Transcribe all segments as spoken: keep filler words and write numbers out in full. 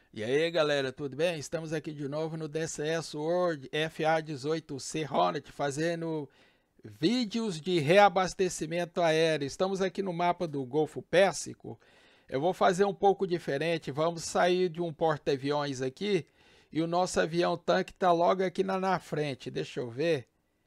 E aí galera, tudo bem? Estamos aqui de novo no D C S World F A dezoito C Hornet fazendo vídeos de reabastecimento aéreo. Estamos aqui no mapa do Golfo Pérsico. Eu vou fazer um pouco diferente, vamos sair de um porta-aviões aqui e o nosso avião tanque está logo aqui na, na frente. Deixa eu ver.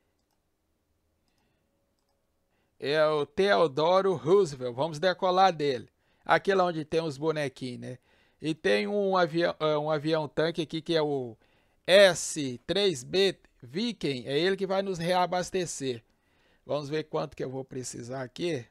É o Theodore Roosevelt, vamos decolar dele. Aquele onde tem os bonequinhos, né? E tem um avião, um avião tanque aqui que é o S três B Viking, é ele que vai nos reabastecer. Vamos ver quanto que eu vou precisar aqui.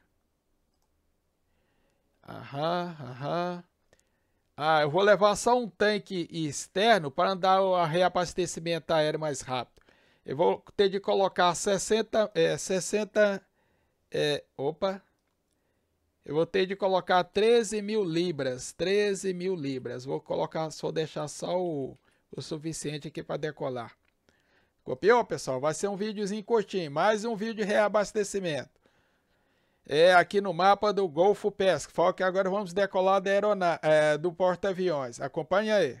Aham, aham. Ah, eu vou levar só um tanque externo para andar o reabastecimento aéreo mais rápido. Eu vou ter de colocar sessenta, é, sessenta, é, opa, eu vou ter de colocar treze mil libras, treze mil libras. Vou colocar, só deixar só o, o suficiente aqui para decolar. Copiou, pessoal? Vai ser um videozinho curtinho, mais um vídeo de reabastecimento. É aqui no mapa do Golfo Pérsico. Foca que agora vamos decolar da aerona é, do porta-aviões. Acompanha aí.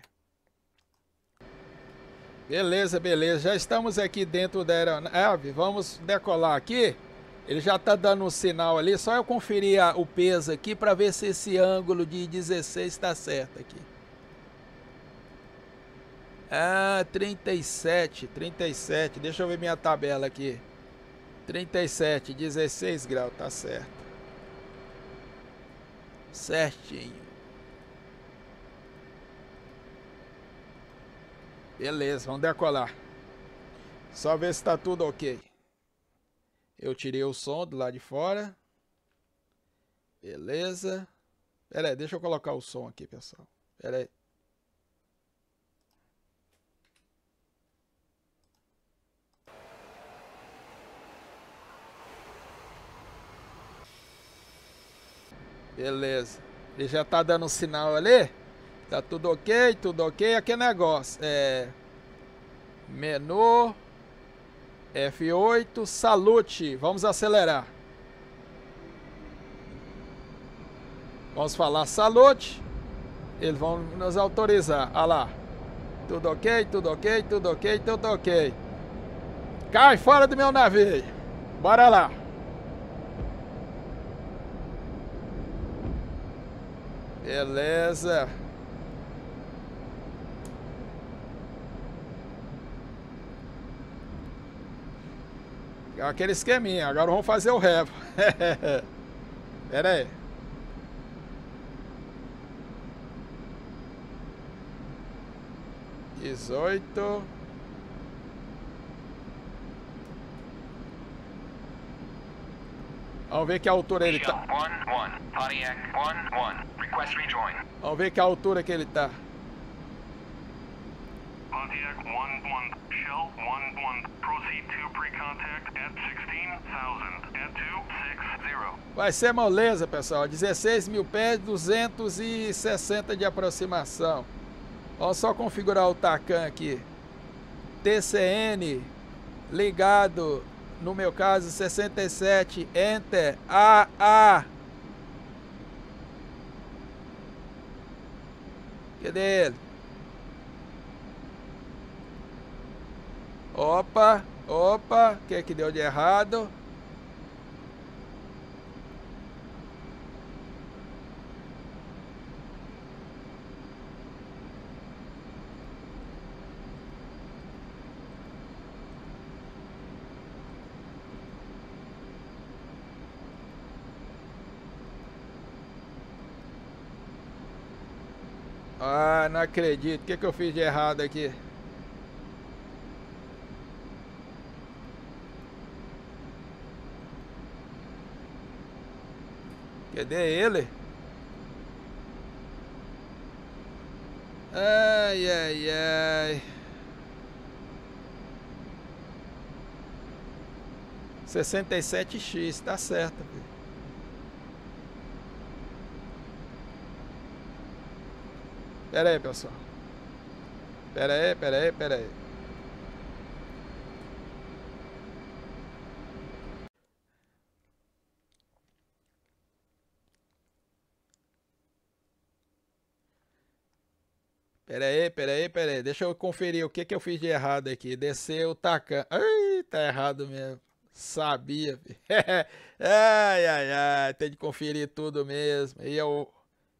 Beleza, beleza. Já estamos aqui dentro da aeronave. Vamos decolar aqui. Ele já está dando um sinal ali. Só eu conferir a, o peso aqui para ver se esse ângulo de dezesseis está certo aqui. Ah, trinta e sete, trinta e sete. Deixa eu ver minha tabela aqui. trinta e sete, dezesseis graus, tá certo. Certinho. Beleza, vamos decolar. Só ver se tá tudo ok. Eu tirei o som do lado de fora. Beleza. Pera aí, deixa eu colocar o som aqui, pessoal. Pera aí. Beleza. Ele já tá dando um sinal ali. Tá tudo ok, tudo ok. Aqui é negócio. É... Menu. F oito, salute. Vamos acelerar. Vamos falar salute. Eles vão nos autorizar. Olha lá. Tudo ok, tudo ok, tudo ok, tudo ok. Cai fora do meu navio. Bora lá. Beleza. Aquele esqueminha. Agora vamos fazer o revo. Pera aí. dezoito. Vamos ver que altura ele tá. Vamos ver que altura que ele tá. Pontiac one one, Shell one one, proceed to pre-contact at sixteen thousand, at two sixty. Vai ser moleza, pessoal. dezesseis mil pés, duzentos e sessenta de aproximação. Vamos só configurar o TACAN aqui. T C N ligado, no meu caso sessenta e sete, Enter, A A. Cadê ele? Opa, opa, o que que deu de errado? Ah, não acredito. O que que eu fiz de errado aqui? Cadê ele? Ai, ai, ai. sessenta e sete X, tá certo. Filho. Pera aí, pessoal. Pera aí, pera aí, pera aí. Pera aí, pera aí, pera aí. Deixa eu conferir o que que eu fiz de errado aqui. Descer o Tacan. Ai, tá errado mesmo. Sabia, filho. Ai, ai, ai. Tem de conferir tudo mesmo. E eu...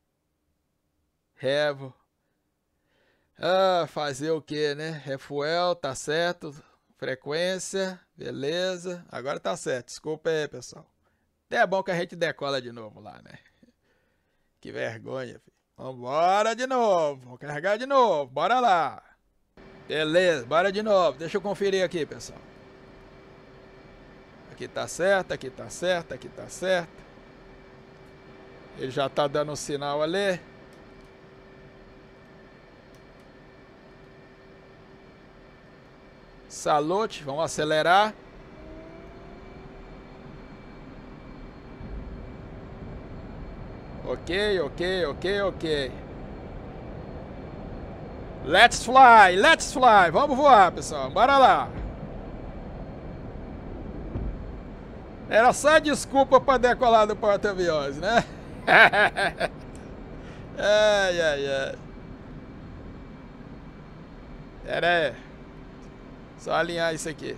Revo. Ah, fazer o que, né? Refuel, tá certo. Frequência, beleza. Agora tá certo. Desculpa aí, pessoal. Até é bom que a gente decola de novo lá, né? Que vergonha, filho. Vambora de novo. Vou carregar de novo. Bora lá. Beleza, bora de novo. Deixa eu conferir aqui, pessoal. Aqui tá certo, aqui tá certo, aqui tá certo. Ele já tá dando um sinal ali. Salute, vamos acelerar. Ok, ok, ok, ok. Let's fly, let's fly. Vamos voar, pessoal. Bora lá. Era só desculpa para decolar do porta-aviões, né? Ai, ai, ai. Pera aí. Só alinhar isso aqui.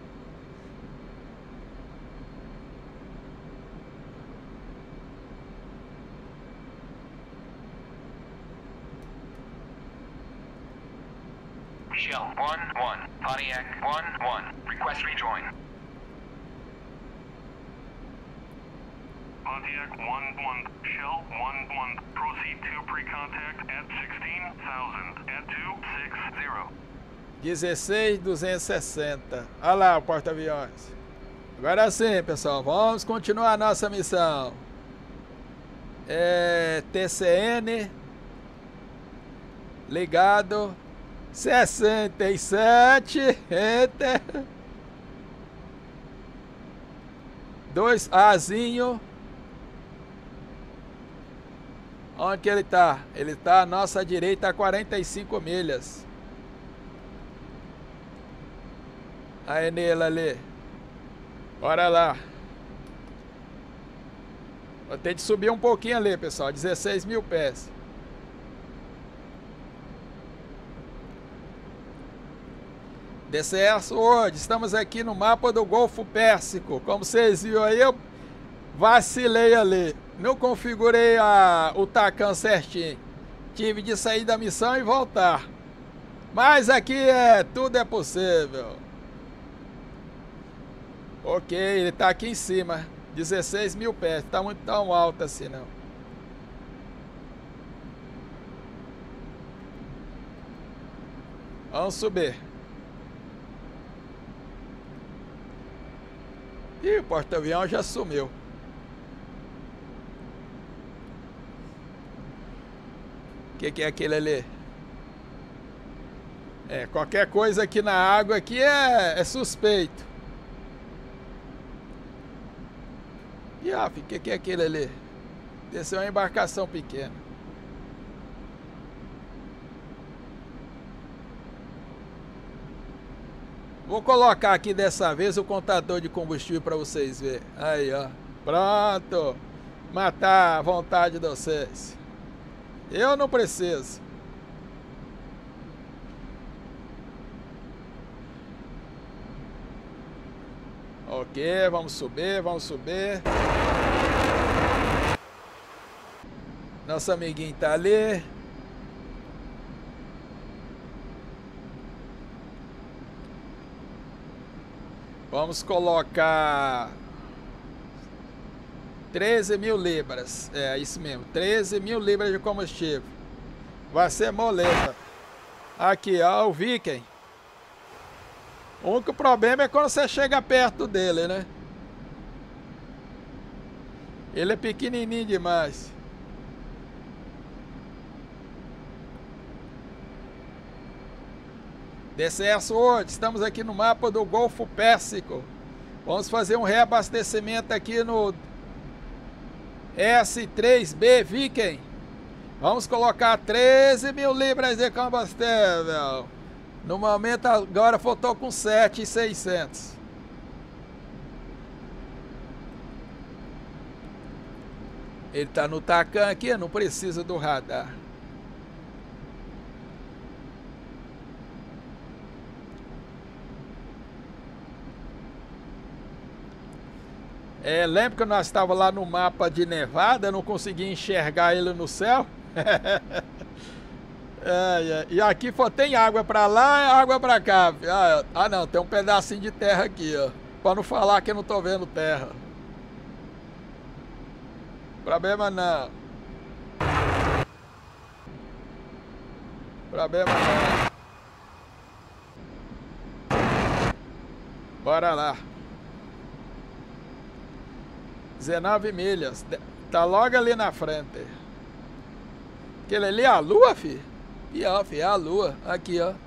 Shell one one, Pontiac one one, request rejoin. Pontiac one one, Shell one one, proceed to pre-contact at sixteen thousand, at two sixty. dezesseis mil duzentos e sessenta. Olha lá o porta-aviões. Agora sim, pessoal. Vamos continuar a nossa missão. É, T C N. Ligado. sessenta e sete. Enter. dois Azinho. Onde que ele tá? Ele tá à nossa direita a quarenta e cinco milhas. Aí nele ali. Bora lá. Vou ter de subir um pouquinho ali, pessoal. dezesseis mil pés. D C S World. Estamos aqui no mapa do Golfo Pérsico. Como vocês viram aí, eu vacilei ali. Não configurei a, o Tacan certinho. Tive de sair da missão e voltar. Mas aqui é tudo é possível. Ok, ele tá aqui em cima. dezesseis mil pés. Tá muito tão alto assim, não. Vamos subir. Ih, o porta-avião já sumiu. O que, que é aquele ali? É, qualquer coisa aqui na água aqui é, é suspeito. E ó, o que, que é aquele ali? Desceu uma embarcação pequena. Vou colocar aqui dessa vez o contador de combustível para vocês verem. Aí, ó. Pronto. Matar a vontade de vocês. Eu não preciso. Ok, vamos subir, vamos subir. Nosso amiguinho tá ali. Vamos colocar treze mil libras. É isso mesmo, treze mil libras de combustível. Vai ser moleta. Aqui, ó, o Viking. O único problema é quando você chega perto dele, né? Ele é pequenininho demais. D C S World, estamos aqui no mapa do Golfo Pérsico. Vamos fazer um reabastecimento aqui no S três B Viking. Vamos colocar treze mil libras de combustível. No momento agora faltou com sete mil e seiscentos. Ele tá no Tacan aqui, não precisa do radar. É, lembra que nós estávamos lá no mapa de Nevada, não conseguia enxergar ele no céu? É, é. E aqui só tem água pra lá e água pra cá. Ah, ah não, tem um pedacinho de terra aqui, ó. Pra não falar que eu não tô vendo terra. Problema não. Problema não. Bora lá. dezenove milhas. Tá logo ali na frente. Aquele ali é a lua, fi? E ó, fi, é a lua. Aqui, ó.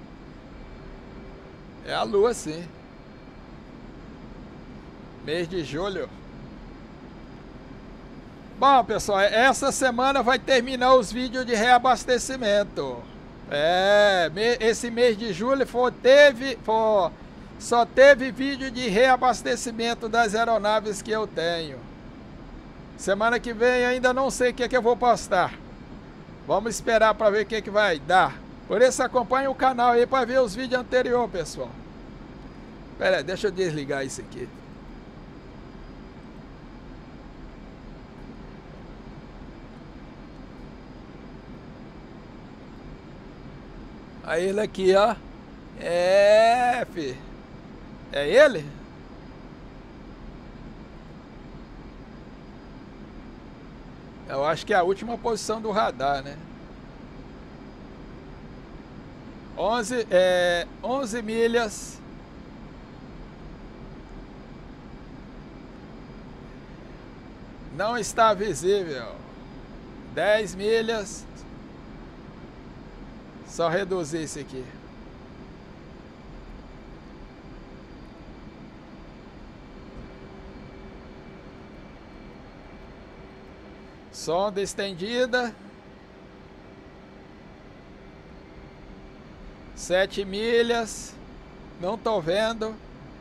É a lua, sim. Mês de julho. Bom, pessoal, essa semana vai terminar os vídeos de reabastecimento. É, esse mês de julho foi, teve, foi, só teve vídeo de reabastecimento das aeronaves que eu tenho. Semana que vem ainda não sei o que, é que eu vou postar. Vamos esperar para ver o que, é que vai dar. Por isso acompanhe o canal aí para ver os vídeos anteriores, pessoal. Pera aí, deixa eu desligar isso aqui. Aí ele aqui, ó. É, fi. É ele? Eu acho que é a última posição do radar, né? onze, é, onze milhas. Não está visível. dez milhas. Só reduzir isso aqui. Sonda estendida. Sete milhas. Não tô vendo.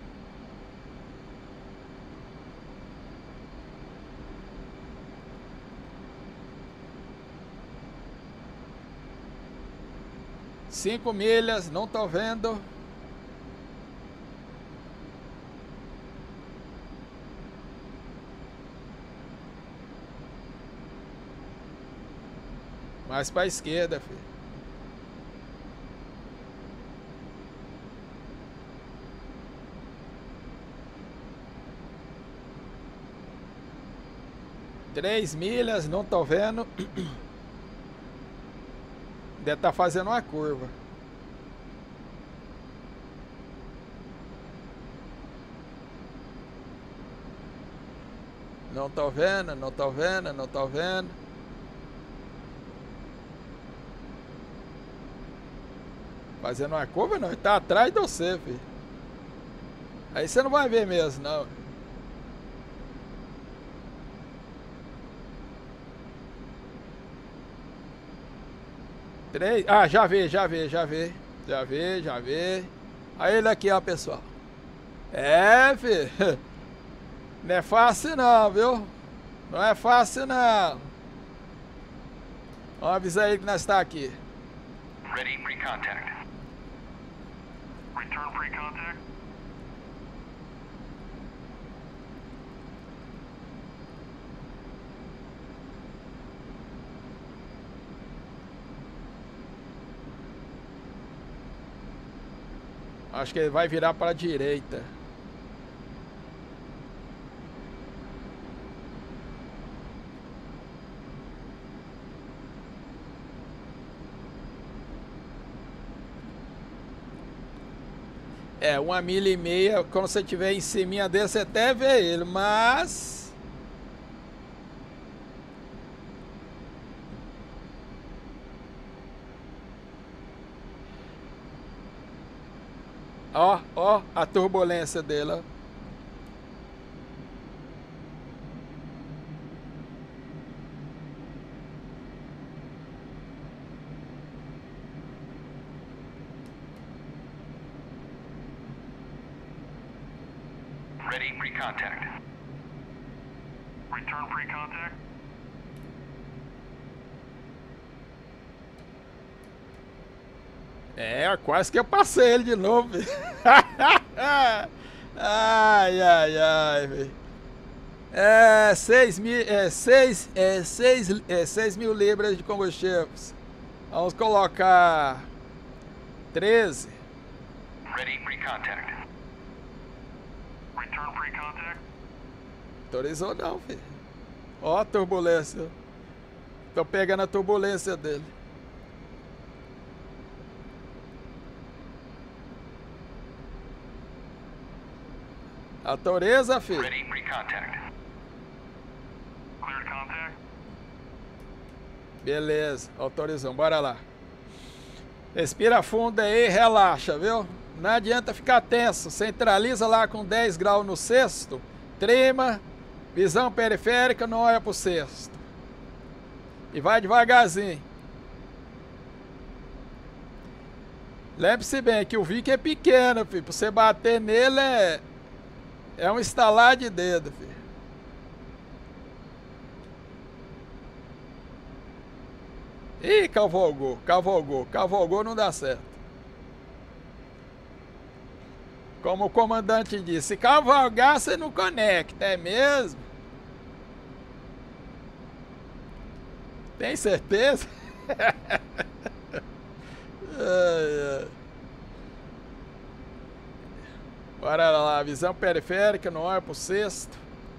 Cinco milhas, não tô vendo. Mais para a esquerda, filho. Três milhas, não tô vendo. Deve estar fazendo uma curva. Não tô vendo, não tô vendo, não tô vendo. Fazendo uma curva não, ele tá atrás de você, filho. Aí você não vai ver mesmo, não. Três. Ah, já vê, já vê, já vê. Já vê, já vê. Aí ele aqui, ó, pessoal. É, filho. Não é fácil não, viu? Não é fácil não. Vamos avisar ele que nós está aqui. Ready pre-contact. Return pre-contact. Acho que ele vai virar para a direita. É, uma milha e meia, quando você estiver em cima dele, você até vê ele, mas... Ó, ó, a turbulência dele, ó. Ready pre-contact. Return pre-contact. É, quase que eu passei ele de novo. Ai, ai, ai, velho. É seis mil, é seis, é seis, é seis mil libras de combustíveis. Vamos colocar treze. Ready pre-contact. Return pre-contact. Autorizou não, filho. Ó a turbulência. Tô pegando a turbulência dele. Autoriza, filho. Ready pre-contact. Cleared contact. Beleza, autorizamos, bora lá. Respira fundo aí, relaxa, viu? Não adianta ficar tenso. Centraliza lá com dez graus no sexto. Trima. Visão periférica, não olha pro sexto. E vai devagarzinho. Lembre-se bem que o Vic é pequeno, filho. Pra você bater nele é... É um estalar de dedo, filho. Ih, cavalgou, cavalgou, cavalgou não dá certo. Como o comandante disse, se cavalgar você não conecta, é mesmo? Tem certeza? Ai, ai. Bora lá, visão periférica, não olha pro sexto.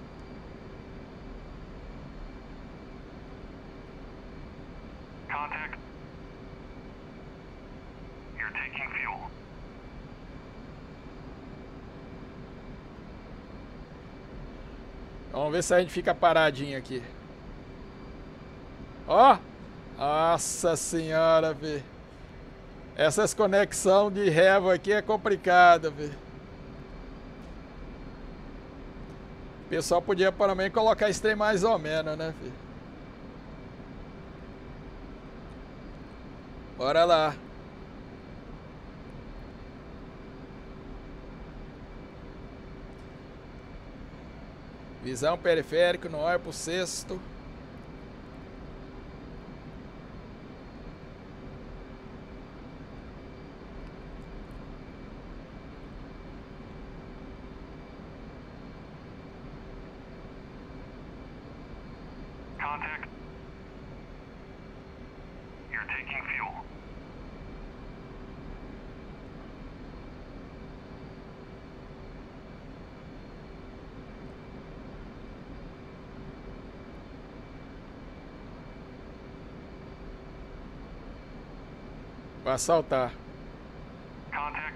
Contact. You're taking fuel. Vamos ver se a gente fica paradinho aqui. Ó! Nossa senhora, velho. Essas conexões de révo aqui é complicada, velho. O pessoal podia pelo menos colocar esse trem mais ou menos, né, filho? Bora lá. Visão periférica, não olha pro sexto. Contact. You're taking fuel. Vai saltar. Contact.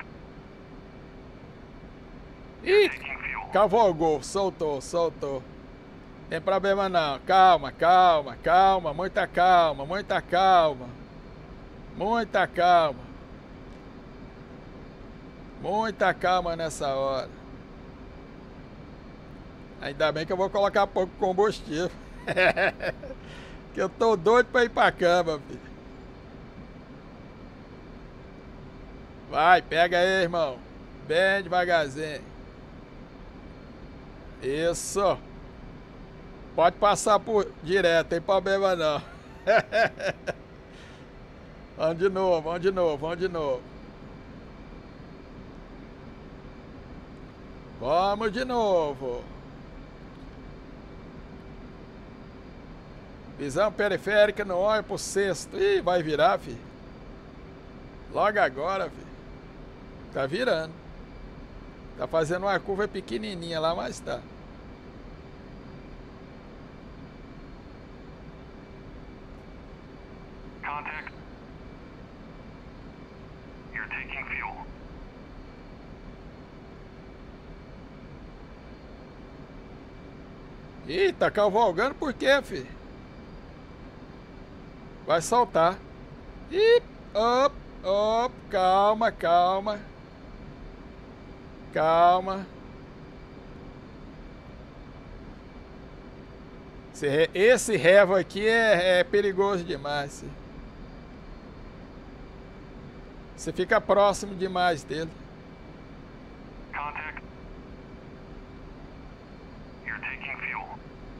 Ih, Taking fuel. cavalgou, soltou, soltou. Tem problema não. Calma, calma, calma, muita calma, muita calma. Muita calma. Muita calma nessa hora. Ainda bem que eu vou colocar pouco combustível. Que eu tô doido pra ir pra cama, filho. Vai, pega aí, irmão. Bem devagarzinho. Isso. Pode passar por direto, tem problema não. Vamos de novo, vamos de novo, vamos de novo. Vamos de novo. Visão periférica, não olha pro sexto. Ih, vai virar, filho. Logo agora, filho. Tá virando. Tá fazendo uma curva pequenininha lá, mas tá. Contact. You're taking fuel. Ih, tá cavalgando por quê, filho? Vai soltar. Ih, op, op, calma, calma. Calma. Esse, re- esse revo aqui é, é perigoso demais, filho. Você fica próximo demais dele. Contact. You're taking fuel.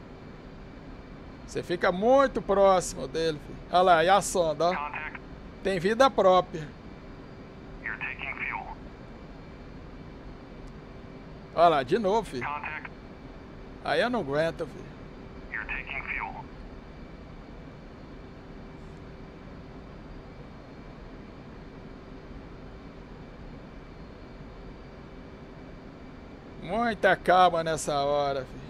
Você fica muito próximo dele, filho. Olha lá, e a sonda, ó. Contact. Tem vida própria. You're taking fuel. Olha lá, de novo, filho. Contact. Aí eu não aguento, filho. You're taking fuel. Muita calma nessa hora, filho.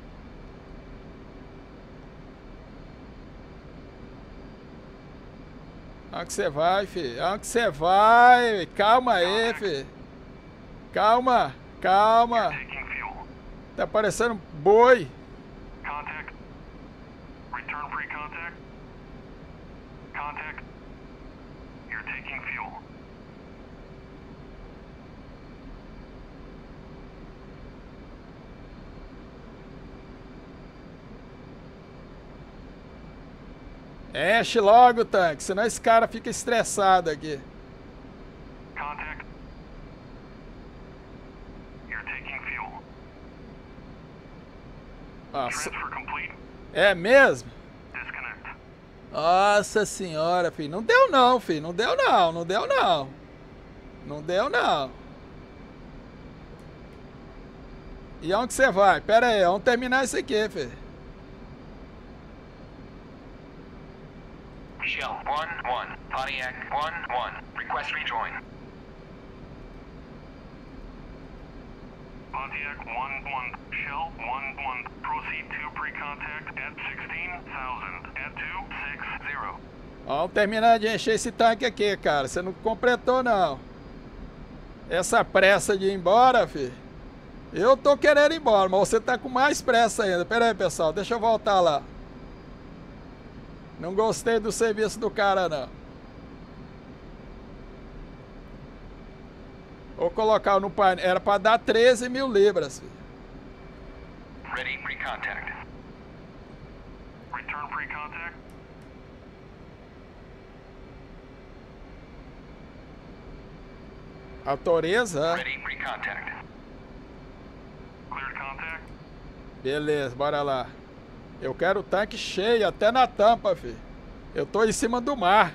Onde que você vai, filho? Onde que você vai? Calma aí, filho. Calma, calma. Taking fuel. Tá parecendo boi. Contact. Return pre-contact. Contact. You're taking fuel. Enche logo o tanque, senão esse cara fica estressado aqui. Contact. You're taking fuel. Nossa, Transfer complete. é mesmo? Disconnect. Nossa senhora, filho. Não deu não, filho. Não deu não, não deu não. Não deu não. E onde que você vai? Pera aí, vamos terminar isso aqui, filho. Shell one one, Pontiac one one, request rejoin. Pontiac one one, Shell one one, proceed to pre-contact at sixteen thousand, at two sixty. Vamos terminar de encher esse tanque aqui, cara. Você não completou, não. Essa pressa de ir embora, filho. Eu tô querendo ir embora, mas você tá com mais pressa ainda. Pera aí, pessoal. Deixa eu voltar lá. Não gostei do serviço do cara, não. Vou colocar no painel. Era pra dar treze mil libras, filho. Ready pre-contact. Return pre-contact. Autoriza? Ready pre-contact. Cleared contact. Beleza, bora lá. Eu quero o tanque cheio, até na tampa, filho. Eu tô em cima do mar.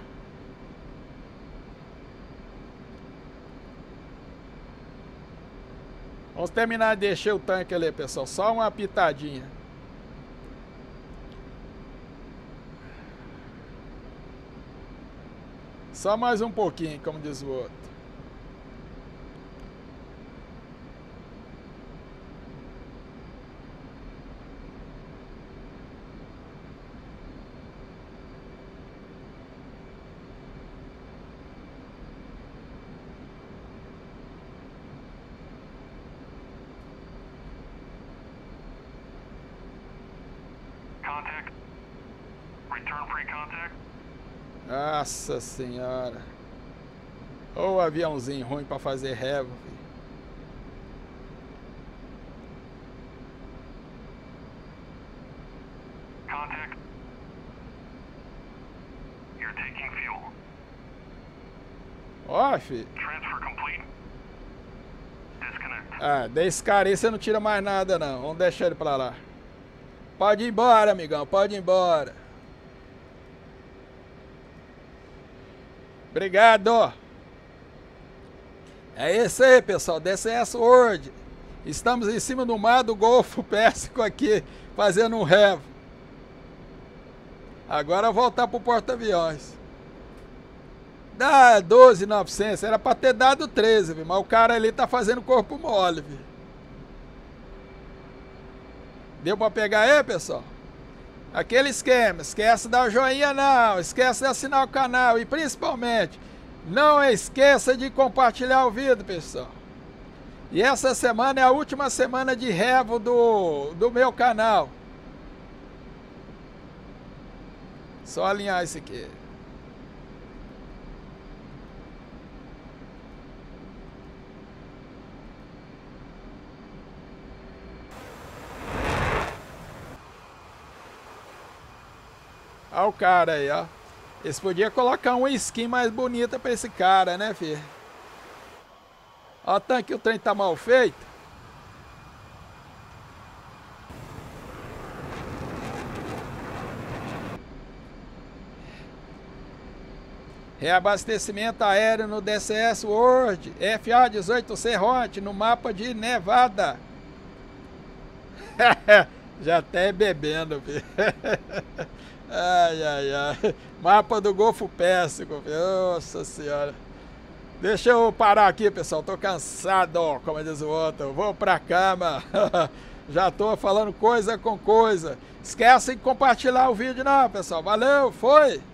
Vamos terminar de encher o tanque ali, pessoal. Só uma pitadinha. Só mais um pouquinho, como diz o outro. Contact. Return pre-contact. Nossa senhora. Ô aviãozinho ruim pra fazer revo, filho. Contact. You're taking fuel. Ó, filho. Transfer complete. Disconnect. Ah, desse cara aí você não tira mais nada, não. Vamos deixar ele pra lá. Pode ir embora, amigão. Pode ir embora. Obrigado. É isso aí, pessoal. D C S World. Estamos em cima do mar do Golfo Pérsico aqui, fazendo um revo. Agora voltar pro porta-aviões. Dá doze mil e novecentos. Era pra ter dado treze, viu? Mas o cara ali tá fazendo corpo mole, viu? Deu pra pegar aí, pessoal? Aquele esquema, esquece de dar o joinha não, esquece de assinar o canal e principalmente, não esqueça de compartilhar o vídeo, pessoal. E essa semana é a última semana de revo do, do meu canal. Só alinhar isso aqui. Olha o cara aí, ó. Eles podiam colocar uma skin mais bonita pra esse cara, né, filho? Ó o tanque, o trem tá mal feito. Reabastecimento aéreo no D C S World F A dezoito C Hot no mapa de Nevada. Já até bebendo, filho. Ai, ai, ai. Mapa do Golfo Pérsico, filho. Nossa senhora. Deixa eu parar aqui, pessoal. Tô cansado, como diz o outro. Vou pra cama. Já tô falando coisa com coisa. Esquecem de compartilhar o vídeo, não, pessoal. Valeu, foi!